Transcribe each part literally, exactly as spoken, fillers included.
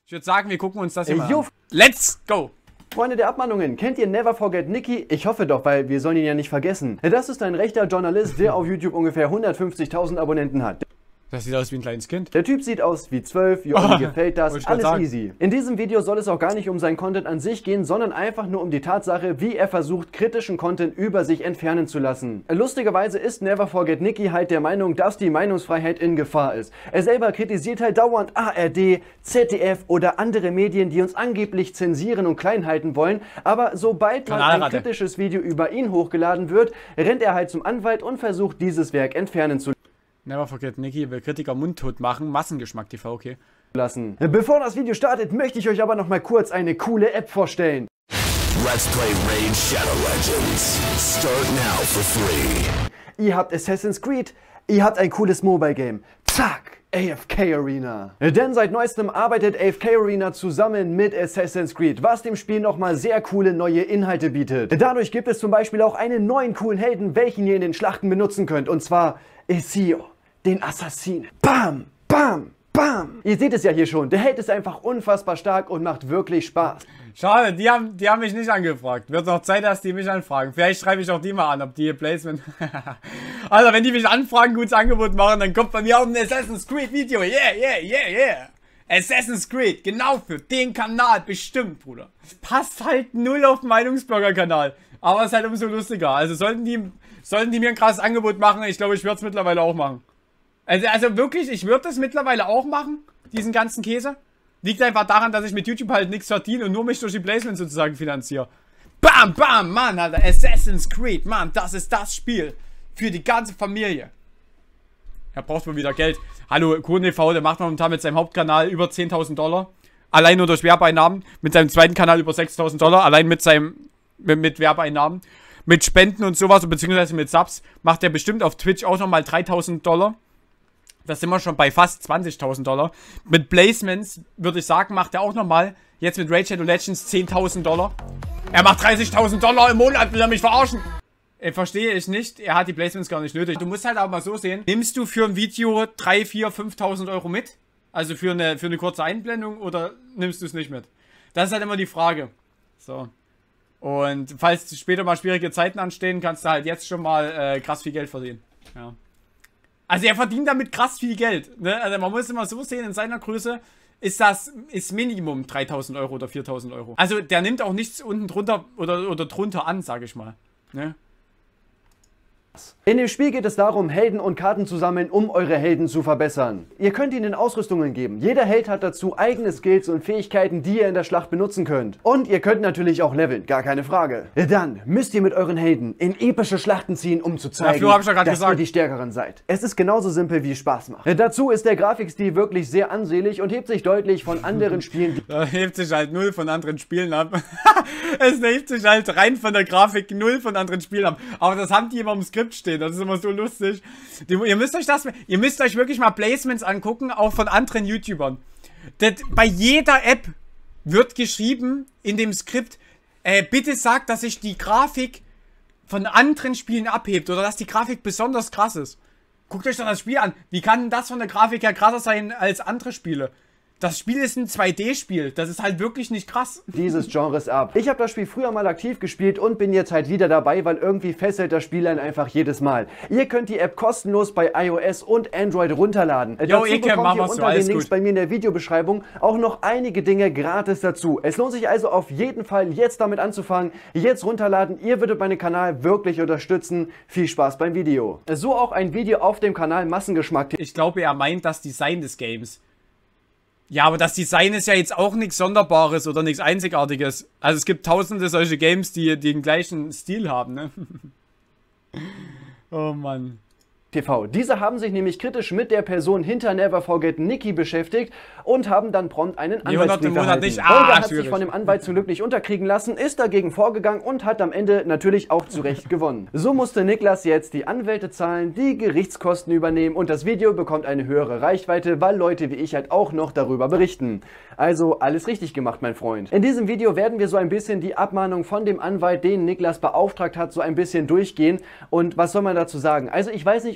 Ich würde sagen, wir gucken uns das hier Ey, mal an. Let's go! Freunde der Abmahnungen, kennt ihr Never Forget Nicky? Ich hoffe doch, weil wir sollen ihn ja nicht vergessen. Das ist ein rechter Journalist, der auf YouTube ungefähr hundertfünfzigtausend Abonnenten hat. Das sieht aus wie ein kleines Kind. Der Typ sieht aus wie zwölf, jo, mir gefällt das, Wollte ich alles grad sagen. easy. In diesem Video soll es auch gar nicht um seinen Content an sich gehen, sondern einfach nur um die Tatsache, wie er versucht, kritischen Content über sich entfernen zu lassen. Lustigerweise ist Never Forget Nicky halt der Meinung, dass die Meinungsfreiheit in Gefahr ist. Er selber kritisiert halt dauernd A R D, Z D F oder andere Medien, die uns angeblich zensieren und klein halten wollen, aber sobald mal ein kritisches Video über ihn hochgeladen wird, rennt er halt zum Anwalt und versucht, dieses Werk entfernen zu lassen. Never Forget Nicky will Kritiker mundtot machen. Massengeschmack T V, okay. Lassen. Bevor das Video startet, möchte ich euch aber noch mal kurz eine coole App vorstellen. Let's play Raid Shadow Legends. Start now for free. Ihr habt Assassin's Creed, ihr habt ein cooles Mobile Game. Zack! A F K Arena. Denn seit neuestem arbeitet A F K Arena zusammen mit Assassin's Creed, was dem Spiel nochmal sehr coole neue Inhalte bietet. Dadurch gibt es zum Beispiel auch einen neuen coolen Helden, welchen ihr in den Schlachten benutzen könnt, und zwar Ezio, den Assassinen. Bam, bam, bam. Ihr seht es ja hier schon, der Held ist einfach unfassbar stark und macht wirklich Spaß. Schade, die haben, die haben mich nicht angefragt. Wird noch Zeit, dass die mich anfragen. Vielleicht schreibe ich auch die mal an, ob die Placement... Also, wenn die mich anfragen, gutes Angebot machen, dann kommt bei mir auch ein Assassin's Creed Video. Yeah, yeah, yeah, yeah. Assassin's Creed, genau für den Kanal, bestimmt, Bruder. Passt halt null auf den Meinungsblogger-Kanal. Aber es ist halt umso lustiger. Also, sollten die, sollten die mir ein krasses Angebot machen, ich glaube, ich würde es mittlerweile auch machen. Also, also wirklich, ich würde das mittlerweile auch machen, diesen ganzen Käse. Liegt einfach daran, dass ich mit YouTube halt nichts verdiene und nur mich durch die Placements sozusagen finanziere. Bam, bam, Mann, Alter. Assassin's Creed, Mann, das ist das Spiel. Für die ganze Familie. Er braucht wohl wieder Geld. Hallo, KurenTV, der macht momentan mit seinem Hauptkanal über zehntausend Dollar. Allein nur durch Werbeeinnahmen. Mit seinem zweiten Kanal über sechstausend Dollar. Allein mit seinem, mit, mit Werbeeinnahmen. Mit Spenden und sowas, beziehungsweise mit Subs, macht er bestimmt auf Twitch auch nochmal dreitausend Dollar. Da sind wir schon bei fast zwanzigtausend Dollar. Mit Placements, würde ich sagen, macht er auch nochmal, jetzt mit Raid Shadow Legends, zehntausend Dollar. Er macht dreißigtausend Dollar im Monat, will er mich verarschen? Äh, verstehe ich nicht. Er hat die Placements gar nicht nötig. Du musst halt aber mal so sehen. Nimmst du für ein Video dreitausend, viertausend, fünftausend Euro mit? Also für eine, für eine kurze Einblendung, oder nimmst du es nicht mit? Das ist halt immer die Frage. So. Und falls später mal schwierige Zeiten anstehen, kannst du halt jetzt schon mal äh, krass viel Geld verdienen. Ja. Also er verdient damit krass viel Geld. Ne? Also man muss immer so sehen, in seiner Größe ist das ist Minimum dreitausend Euro oder viertausend Euro. Also der nimmt auch nichts unten drunter oder, oder drunter an, sage ich mal. Ne? In dem Spiel geht es darum, Helden und Karten zu sammeln, um eure Helden zu verbessern. Ihr könnt ihnen Ausrüstungen geben. Jeder Held hat dazu eigene Skills und Fähigkeiten, die ihr in der Schlacht benutzen könnt. Und ihr könnt natürlich auch leveln, gar keine Frage. Dann müsst ihr mit euren Helden in epische Schlachten ziehen, um zu zeigen, ja, hab ich ja dass gesagt. ihr die Stärkeren seid. Es ist genauso simpel, wie es Spaß macht. Dazu ist der Grafikstil wirklich sehr ansehlich und hebt sich deutlich von anderen Spielen, die Da hebt sich halt null von anderen Spielen ab. Es hebt sich halt rein von der Grafik null von anderen Spielen ab. Aber das haben die immer im Skript stehen. Das ist immer so lustig. Die, ihr müsst euch das, ihr müsst euch wirklich mal Placements angucken, auch von anderen YouTubern. Das, bei jeder App wird geschrieben in dem Skript, äh, bitte sagt, dass sich die Grafik von anderen Spielen abhebt oder dass die Grafik besonders krass ist. Guckt euch doch das Spiel an. Wie kann denn das von der Grafik her krasser sein als andere Spiele? Das Spiel ist ein zwei D Spiel. Das ist halt wirklich nicht krass. dieses Genres ab. Ich habe das Spiel früher mal aktiv gespielt und bin jetzt halt wieder dabei, weil irgendwie fesselt das Spiel einen einfach jedes Mal. Ihr könnt die App kostenlos bei iOS und Android runterladen. Jo, dazu Eke, bekommt ihr so, unter den Links gut. bei mir in der Videobeschreibung auch noch einige Dinge gratis dazu. Es lohnt sich also auf jeden Fall, jetzt damit anzufangen. Jetzt runterladen. Ihr würdet meinen Kanal wirklich unterstützen. Viel Spaß beim Video. So auch ein Video auf dem Kanal Massengeschmack. Ich glaube, er meint das Design des Games. Ja, aber das Design ist ja jetzt auch nichts Sonderbares oder nichts Einzigartiges. Also es gibt tausende solche Games, die, die den gleichen Stil haben, ne? Oh Mann. T V. Diese haben sich nämlich kritisch mit der Person hinter Never Forget Nicky beschäftigt und haben dann prompt einen Anwaltsbrief erhalten. Nicht. Holger Ah, hat schwierig. sich von dem Anwalt zum Glück nicht unterkriegen lassen, ist dagegen vorgegangen und hat am Ende natürlich auch zu Recht gewonnen. So musste Niklas jetzt die Anwälte zahlen, die Gerichtskosten übernehmen und das Video bekommt eine höhere Reichweite, weil Leute wie ich halt auch noch darüber berichten. Also alles richtig gemacht, mein Freund. In diesem Video werden wir so ein bisschen die Abmahnung von dem Anwalt, den Niklas beauftragt hat, so ein bisschen durchgehen. Und was soll man dazu sagen? Also ich weiß nicht,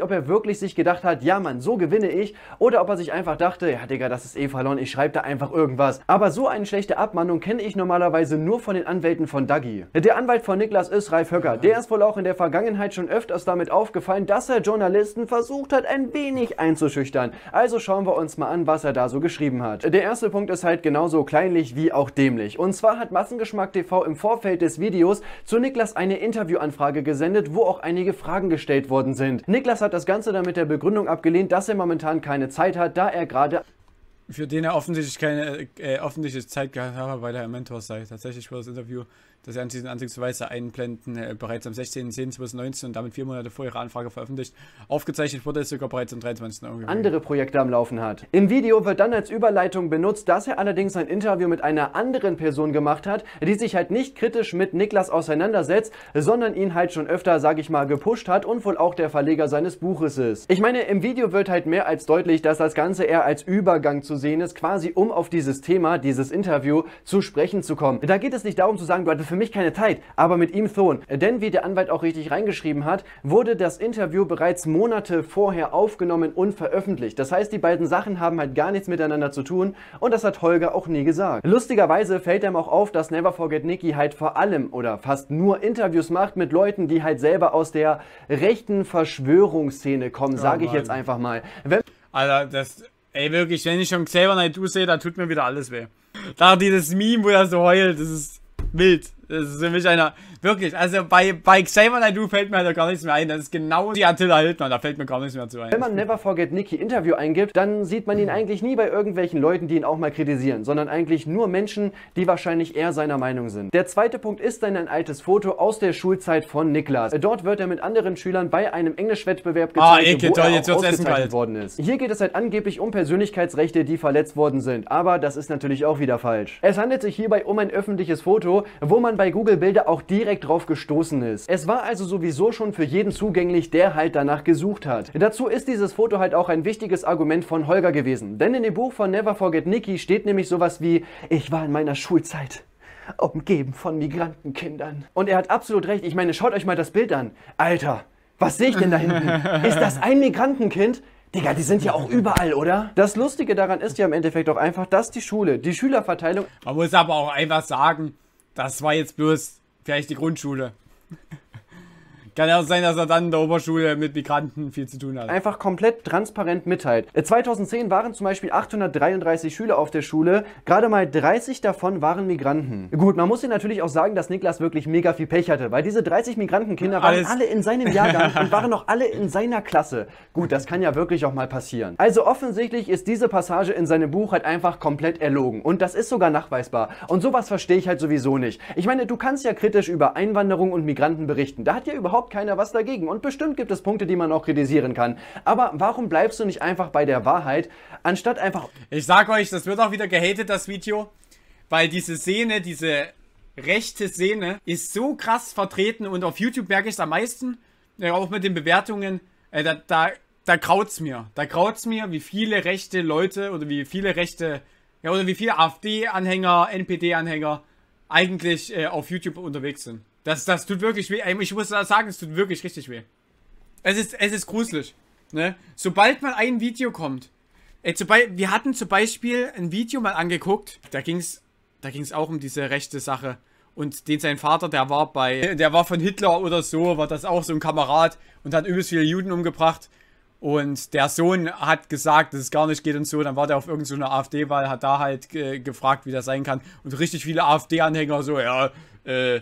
nicht, ob er wirklich sich gedacht hat, ja Mann, so gewinne ich, oder ob er sich einfach dachte, ja Digga, das ist eh verloren, ich schreibe da einfach irgendwas. Aber so eine schlechte Abmahnung kenne ich normalerweise nur von den Anwälten von Dagi. Der Anwalt von Niklas ist Ralf Höcker. Der ist wohl auch in der Vergangenheit schon öfters damit aufgefallen, dass er Journalisten versucht hat, ein wenig einzuschüchtern. Also schauen wir uns mal an, was er da so geschrieben hat. Der erste Punkt ist halt genauso kleinlich wie auch dämlich. Und zwar hat Massengeschmack T V im Vorfeld des Videos zu Niklas eine Interviewanfrage gesendet, wo auch einige Fragen gestellt worden sind. Niklas hat das Ganze dann mit der Begründung abgelehnt, dass er momentan keine Zeit hat, da er gerade für den er offensichtlich keine äh, öffentliche Zeit gehabt hat, weil er ein Mentor sei. Tatsächlich war das Interview, das er an diesen Anzugsweise einblenden, äh, bereits am sechzehnten zehnten zweitausendneunzehn und damit vier Monate vor ihrer Anfrage veröffentlicht. Aufgezeichnet wurde es sogar bereits am dreiundzwanzigsten August. Andere Projekte am Laufen hat. Im Video wird dann als Überleitung benutzt, dass er allerdings ein Interview mit einer anderen Person gemacht hat, die sich halt nicht kritisch mit Niklas auseinandersetzt, sondern ihn halt schon öfter, sag ich mal, gepusht hat und wohl auch der Verleger seines Buches ist. Ich meine, im Video wird halt mehr als deutlich, dass das Ganze eher als Übergang zu sehen ist, quasi um auf dieses Thema, dieses Interview zu sprechen zu kommen. Da geht es nicht darum zu sagen, du hattest für mich keine Zeit, aber mit ihm schon. Denn wie der Anwalt auch richtig reingeschrieben hat, wurde das Interview bereits Monate vorher aufgenommen und veröffentlicht. Das heißt, die beiden Sachen haben halt gar nichts miteinander zu tun und das hat Holger auch nie gesagt. Lustigerweise fällt ihm auch auf, dass Never Forget Nicky halt vor allem oder fast nur Interviews macht mit Leuten, die halt selber aus der rechten Verschwörungsszene kommen, sage ich jetzt einfach mal. Wenn Alter, das... Ey, wirklich, wenn ich schon Xavier Naidoo sehe, da tut mir wieder alles weh. Da dieses Meme, wo er so heult, das ist wild. Das ist für mich einer, wirklich, also bei, bei Xavier Naidoo fällt mir halt gar nichts mehr ein. Das ist genau die Attila Hildmann, da fällt mir gar nichts mehr zu ein. Wenn man Never Forget Nicky Interview eingibt, dann sieht man ihn eigentlich nie bei irgendwelchen Leuten, die ihn auch mal kritisieren, sondern eigentlich nur Menschen, die wahrscheinlich eher seiner Meinung sind. Der zweite Punkt ist dann ein altes Foto aus der Schulzeit von Niklas. Dort wird er mit anderen Schülern bei einem Englischwettbewerb gezeigt, ah, Ecke, wo toll, er jetzt auch wird's Essen ausgezeichnet kalt. worden ist. Hier geht es halt angeblich um Persönlichkeitsrechte, die verletzt worden sind, aber das ist natürlich auch wieder falsch. Es handelt sich hierbei um ein öffentliches Foto, wo man bei Google Bilder auch direkt drauf gestoßen ist. Es war also sowieso schon für jeden zugänglich, der halt danach gesucht hat. Dazu ist dieses Foto halt auch ein wichtiges Argument von Holger gewesen. Denn in dem Buch von Never Forget Nicky steht nämlich sowas wie: Ich war in meiner Schulzeit umgeben von Migrantenkindern. Und er hat absolut recht. Ich meine, schaut euch mal das Bild an. Alter, was sehe ich denn da hinten? Ist das ein Migrantenkind? Digga, die sind ja auch überall, oder? Das Lustige daran ist ja im Endeffekt auch einfach, dass die Schule, die Schülerverteilung... Man muss aber auch einfach sagen, das war jetzt bloß vielleicht die Grundschule. Kann ja auch sein, dass er dann in der Oberschule mit Migranten viel zu tun hat. Einfach komplett transparent mitteilt. zweitausendzehn waren zum Beispiel achthundertdreiunddreißig Schüler auf der Schule, gerade mal dreißig davon waren Migranten. Gut, man muss hier natürlich auch sagen, dass Niklas wirklich mega viel Pech hatte, weil diese dreißig Migrantenkinder waren Alles. alle in seinem Jahrgang und waren noch alle in seiner Klasse. Gut, das kann ja wirklich auch mal passieren. Also offensichtlich ist diese Passage in seinem Buch halt einfach komplett erlogen und das ist sogar nachweisbar. Und sowas verstehe ich halt sowieso nicht. Ich meine, du kannst ja kritisch über Einwanderung und Migranten berichten. Da hat ja überhaupt keiner was dagegen. Und bestimmt gibt es Punkte, die man auch kritisieren kann. Aber warum bleibst du nicht einfach bei der Wahrheit, anstatt einfach... Ich sag euch, das wird auch wieder gehatet, das Video. Weil diese Szene, diese rechte Szene, ist so krass vertreten. Und auf YouTube merke ich es am meisten. Ja, auch mit den Bewertungen. Äh, da, da, da kraut's mir. Da kraut's mir, wie viele rechte Leute oder wie viele rechte... Ja, oder wie viele AfD-Anhänger, N P D-Anhänger eigentlich äh, auf YouTube unterwegs sind. Das, das tut wirklich weh. Ich muss sagen, es tut wirklich richtig weh. Es ist, es ist gruselig. Ne? Sobald mal ein Video kommt. Ey, zum Be wir hatten zum Beispiel ein Video mal angeguckt. Da ging es da ging's auch um diese rechte Sache. Und den sein Vater, der war bei, der war von Hitler oder so, war das auch so ein Kamerad und hat übelst viele Juden umgebracht. Und der Sohn hat gesagt, dass es gar nicht geht und so. Dann war der auf irgendeiner so AfD-Wahl, hat da halt äh, gefragt, wie das sein kann. Und richtig viele AfD-Anhänger so, ja, äh,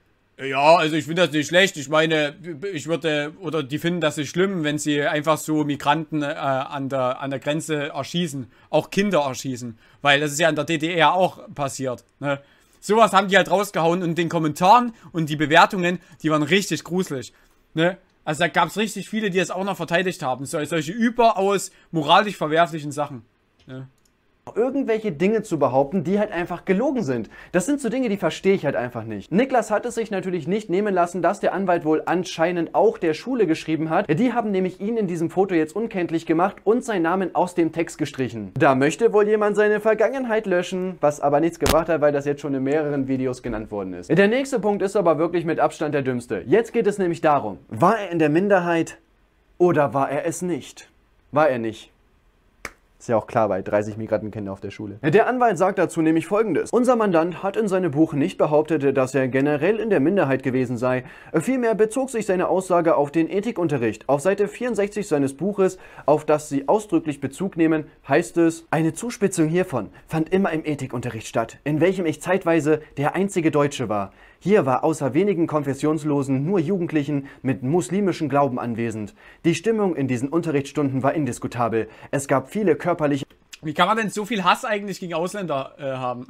ja, also ich finde das nicht schlecht. Ich meine, ich würde, oder die finden das nicht schlimm, wenn sie einfach so Migranten äh, an, der, an der Grenze erschießen. Auch Kinder erschießen. Weil das ist ja in der D D R auch passiert. Ne? Sowas haben die halt rausgehauen und den Kommentaren und die Bewertungen, die waren richtig gruselig. Ne? Also da gab es richtig viele, die es auch noch verteidigt haben. So, solche überaus moralisch verwerflichen Sachen. Ne? Irgendwelche Dinge zu behaupten, die halt einfach gelogen sind. Das sind so Dinge, die verstehe ich halt einfach nicht. Niklas hat es sich natürlich nicht nehmen lassen, dass der Anwalt wohl anscheinend auch der Schule geschrieben hat. Die haben nämlich ihn in diesem Foto jetzt unkenntlich gemacht und seinen Namen aus dem Text gestrichen. Da möchte wohl jemand seine Vergangenheit löschen, was aber nichts gebracht hat, weil das jetzt schon in mehreren Videos genannt worden ist. Der nächste Punkt ist aber wirklich mit Abstand der dümmste. Jetzt geht es nämlich darum, war er in der Minderheit Oder war er es nicht? War er nicht. Ist ja auch klar bei dreißig Migrantenkindern auf der Schule. Der Anwalt sagt dazu nämlich Folgendes. Unser Mandant hat in seinem Buch nicht behauptet, dass er generell in der Minderheit gewesen sei. Vielmehr bezog sich seine Aussage auf den Ethikunterricht. Auf Seite vierundsechzig seines Buches, auf das sie ausdrücklich Bezug nehmen, heißt es: Eine Zuspitzung hiervon fand immer im Ethikunterricht statt, in welchem ich zeitweise der einzige Deutsche war. Hier war außer wenigen Konfessionslosen nur Jugendlichen mit muslimischem Glauben anwesend. Die Stimmung in diesen Unterrichtsstunden war indiskutabel. Es gab viele körperliche... Wie kann man denn so viel Hass eigentlich gegen Ausländer äh, haben?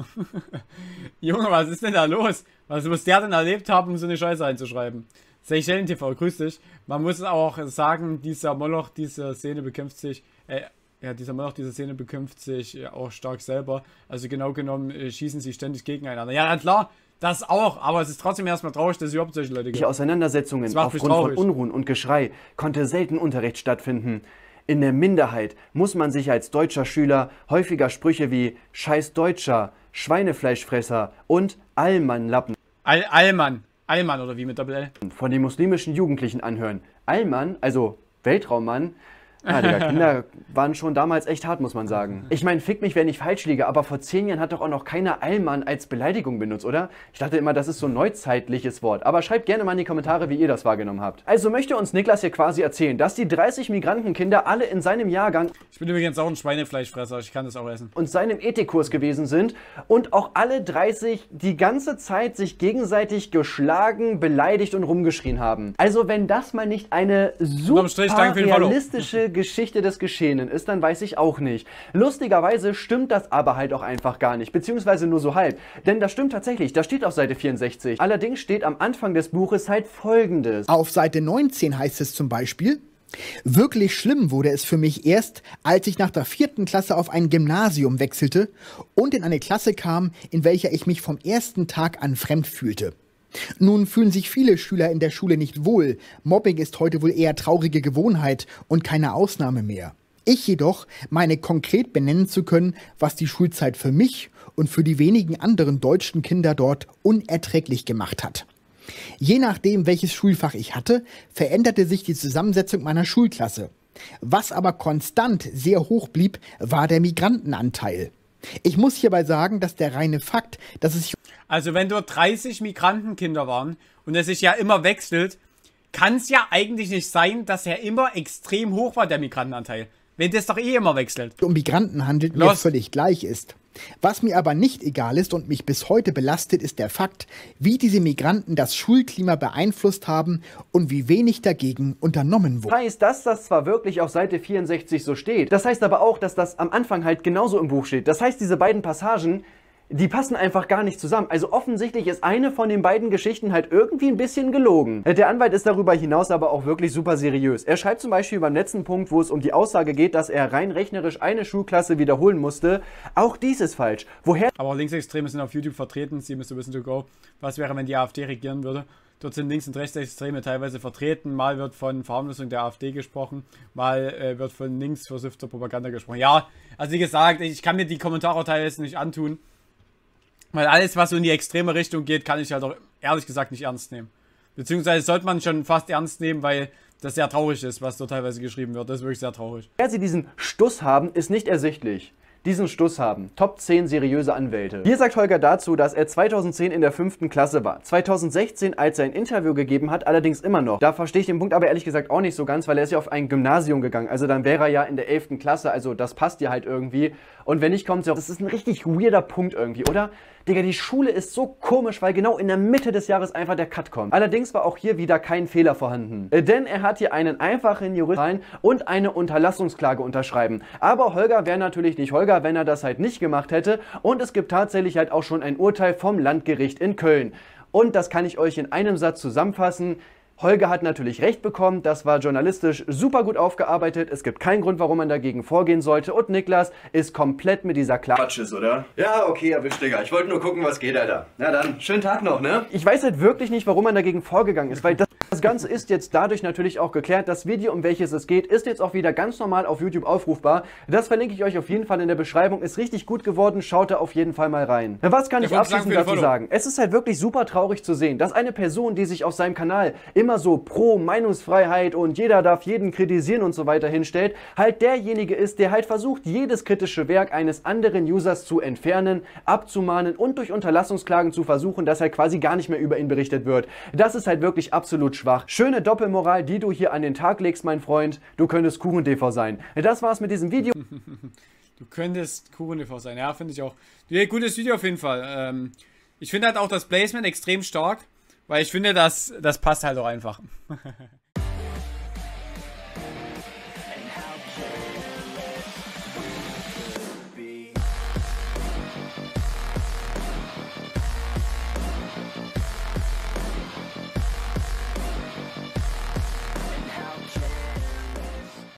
Junge, was ist denn da los? Was muss der denn erlebt haben, um so eine Scheiße einzuschreiben? Seychellen T V, grüß dich. Man muss auch sagen, dieser Moloch, diese Szene bekämpft sich... Äh, Ja, dieser Moloch, diese Szene bekämpft sich auch stark selber. Also genau genommen äh, schießen sie ständig gegeneinander. Ja, na klar, das auch, aber es ist trotzdem erstmal traurig, dass es überhaupt solche Leute gibt. Die Auseinandersetzungen aufgrund von Unruhen und Geschrei konnte selten Unterricht stattfinden. In der Minderheit muss man sich als deutscher Schüler häufiger Sprüche wie Scheiß Deutscher, Schweinefleischfresser und Allmannlappen Al Allmann, Allmann oder wie mit Doppel-L? von den muslimischen Jugendlichen anhören. Allmann, also Weltraummann, ja, die Kinder waren schon damals echt hart, muss man sagen. Ich meine, fick mich, wenn ich falsch liege, aber vor zehn Jahren hat doch auch noch keiner Allmann als Beleidigung benutzt, oder? Ich dachte immer, das ist so ein neuzeitliches Wort. Aber schreibt gerne mal in die Kommentare, wie ihr das wahrgenommen habt. Also möchte uns Niklas hier quasi erzählen, dass die dreißig Migrantenkinder alle in seinem Jahrgang... Ich bin übrigens auch ein Schweinefleischfresser, ich kann das auch essen. ...und seinem Ethikkurs gewesen sind und auch alle dreißig die ganze Zeit sich gegenseitig geschlagen, beleidigt und rumgeschrien haben. Also wenn das mal nicht eine super realistische Geschichte des Geschehenen ist, dann weiß ich auch nicht. Lustigerweise stimmt das aber halt auch einfach gar nicht, beziehungsweise nur so halb. Denn das stimmt tatsächlich, das steht auf Seite vierundsechzig. Allerdings steht am Anfang des Buches halt Folgendes. Auf Seite neunzehn heißt es zum Beispiel: Wirklich schlimm wurde es für mich erst, als ich nach der vierten Klasse auf ein Gymnasium wechselte und in eine Klasse kam, in welcher ich mich vom ersten Tag an fremd fühlte. Nun fühlen sich viele Schüler in der Schule nicht wohl. Mobbing ist heute wohl eher traurige Gewohnheit und keine Ausnahme mehr. Ich jedoch meine konkret benennen zu können, was die Schulzeit für mich und für die wenigen anderen deutschen Kinder dort unerträglich gemacht hat. Je nachdem, welches Schulfach ich hatte, veränderte sich die Zusammensetzung meiner Schulklasse. Was aber konstant sehr hoch blieb, war der Migrantenanteil. Ich muss hierbei sagen, dass der reine Fakt, dass es sich... Also wenn dort dreißig Migrantenkinder waren und es sich ja immer wechselt, kann es ja eigentlich nicht sein, dass er immer extrem hoch war, der Migrantenanteil. Wenn das doch eh immer wechselt. Um Migranten handelt, mir völlig gleich ist. Was mir aber nicht egal ist und mich bis heute belastet, ist der Fakt, wie diese Migranten das Schulklima beeinflusst haben und wie wenig dagegen unternommen wurde. Das heißt, dass das zwar wirklich auf Seite vierundsechzig so steht, das heißt aber auch, dass das am Anfang halt genauso im Buch steht. Das heißt, diese beiden Passagen, die passen einfach gar nicht zusammen. Also offensichtlich ist eine von den beiden Geschichten halt irgendwie ein bisschen gelogen. Der Anwalt ist darüber hinaus aber auch wirklich super seriös. Er schreibt zum Beispiel beim letzten Punkt, wo es um die Aussage geht, dass er rein rechnerisch eine Schulklasse wiederholen musste. Auch dies ist falsch. Woher... Aber Linksextreme sind auf YouTube vertreten. Sie müssen wissen to go. Was wäre, wenn die AfD regieren würde? Dort sind Links- und Rechtsextreme teilweise vertreten. Mal wird von Verharmlosung der AfD gesprochen, mal äh, wird von links versiffter Propaganda gesprochen. Ja, also wie gesagt, ich kann mir die Kommentare teilweise nicht antun. Weil alles, was so in die extreme Richtung geht, kann ich halt auch ehrlich gesagt nicht ernst nehmen. Beziehungsweise sollte man schon fast ernst nehmen, weil das sehr traurig ist, was dort teilweise geschrieben wird. Das ist wirklich sehr traurig. Wer sie diesen Stuss haben, ist nicht ersichtlich. Diesen Stuss haben. Top zehn seriöse Anwälte. Hier sagt Holger dazu, dass er zweitausendzehn in der fünften Klasse war. zweitausendsechzehn, als er ein Interview gegeben hat, allerdings immer noch. Da verstehe ich den Punkt aber ehrlich gesagt auch nicht so ganz, weil er ist ja auf ein Gymnasium gegangen. Also dann wäre er ja in der elften Klasse, also das passt ja halt irgendwie. Und wenn nicht, kommt es ja... Das ist ein richtig weirder Punkt irgendwie, oder? Digga, die Schule ist so komisch, weil genau in der Mitte des Jahres einfach der Cut kommt. Allerdings war auch hier wieder kein Fehler vorhanden. Denn er hat hier einen einfachen Juristen und eine Unterlassungsklage unterschreiben. Aber Holger wäre natürlich nicht Holger, wenn er das halt nicht gemacht hätte. Und es gibt tatsächlich halt auch schon ein Urteil vom Landgericht in Köln. Und das kann ich euch in einem Satz zusammenfassen. Holger hat natürlich recht bekommen, das war journalistisch super gut aufgearbeitet, es gibt keinen Grund, warum man dagegen vorgehen sollte und Niklas ist komplett mit dieser Klage. Quatsch ist, oder? Ja, okay, erwischt, Digga. Ich wollte nur gucken, was geht, Alter. Na dann, schönen Tag noch, ne? Ich weiß halt wirklich nicht, warum man dagegen vorgegangen ist, weil das, das Ganze ist jetzt dadurch natürlich auch geklärt. Das Video, um welches es geht, ist jetzt auch wieder ganz normal auf YouTube aufrufbar. Das verlinke ich euch auf jeden Fall in der Beschreibung. Ist richtig gut geworden. Schaut da auf jeden Fall mal rein. Was kann ich abschließend dazu sagen? Es ist halt wirklich super traurig zu sehen, dass eine Person, die sich auf seinem Kanal immer so pro Meinungsfreiheit und jeder darf jeden kritisieren und so weiter hinstellt, halt derjenige ist, der halt versucht, jedes kritische Werk eines anderen Users zu entfernen, abzumahnen und durch Unterlassungsklagen zu versuchen, dass halt quasi gar nicht mehr über ihn berichtet wird. Das ist halt wirklich absolut schwach. Schöne Doppelmoral, die du hier an den Tag legst, mein Freund. Du könntest KuchenTV sein. Das war's mit diesem Video. Du könntest KuchenTV sein. Ja, finde ich auch. Ja, gutes Video auf jeden Fall. Ähm, ich finde halt auch das Placement extrem stark, weil ich finde, das, das passt halt auch einfach.